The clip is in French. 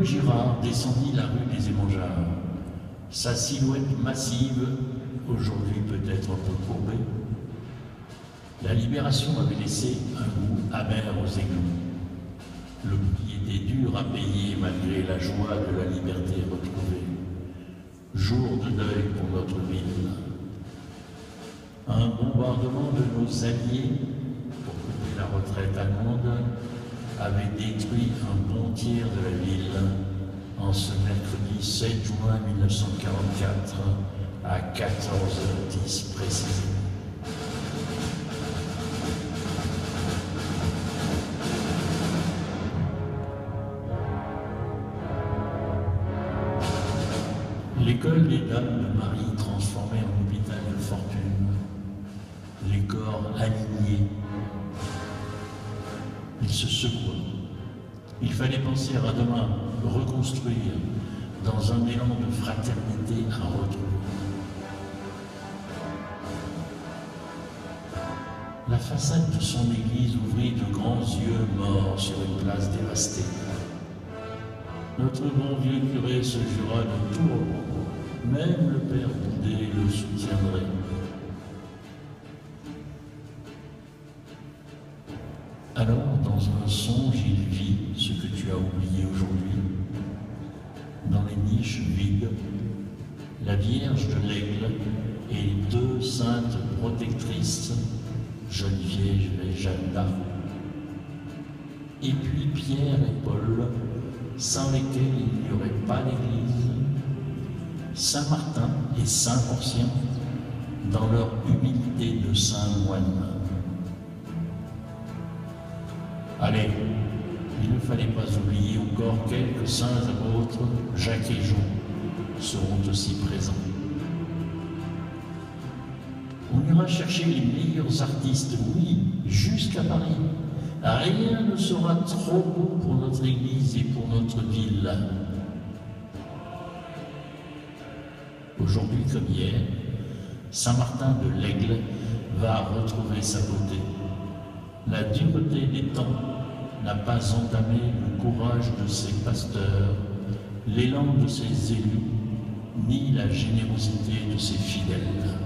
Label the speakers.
Speaker 1: Paul Girard descendit la rue des Émonjards. Sa silhouette massive, aujourd'hui peut-être un peu courbée, la libération avait laissé un goût amer aux égouts. Le prix était dur à payer malgré la joie de la liberté retrouvée. Jour de deuil pour notre ville. Un bombardement de nos alliés pour couper la retraite allemande avait détruit un bon tiers de la ville en ce mercredi 7 juin 1944 à 14h10 précisément. L'école des Dames de Marie transformée en hôpital de fortune, les corps alignés. Il se secoua. Il fallait penser à demain, reconstruire, dans un élan de fraternité à retrouver. La façade de son église ouvrit de grands yeux morts sur une place dévastée. Notre bon vieux curé se jura de tout repos, même le père Boudet le soutiendrait. Alors, dans un songe, il vit ce que tu as oublié aujourd'hui. Dans les niches vides, la Vierge de l'Aigle et les deux saintes protectrices, Geneviève et Jeanne d'Arc. Et puis Pierre et Paul, sans lesquels il n'y aurait pas d'Église, Saint Martin et Saint Porcien, dans leur humilité de saint moine. Allez, il ne fallait pas oublier encore quelques saints apôtres, Jacques et Jean, seront aussi présents. On ira chercher les meilleurs artistes, oui, jusqu'à Paris. Rien ne sera trop beau pour notre Église et pour notre ville. Aujourd'hui comme hier, Saint Martin de l'Aigle va retrouver sa beauté. La dureté des temps n'a pas entamé le courage de ses pasteurs, l'élan de ses élus, ni la générosité de ses fidèles.